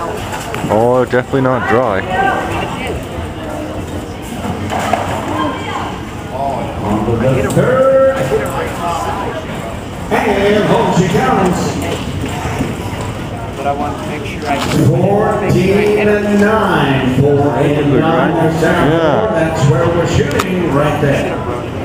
Oh, definitely not dry. On the third. And home she counts. But I want to make sure I 14 and 9. 4 and 9. Yeah. That's where we're shooting right there.